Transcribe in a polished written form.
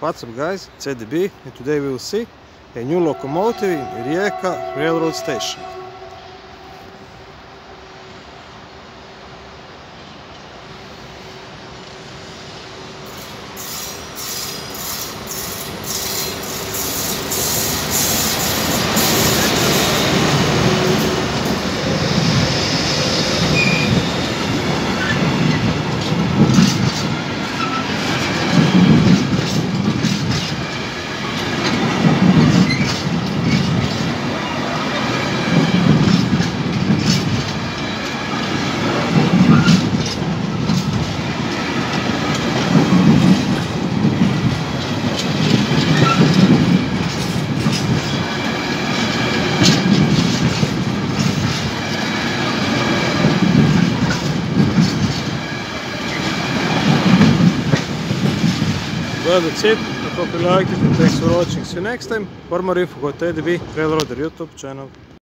What's up guys, it's Eddie B, and today we will see a new locomotive in Rijeka railroad station. Well, that's it. I hope you liked it and thanks for watching. See you next time. For more info, go to Eddie B Railroader YouTube channel.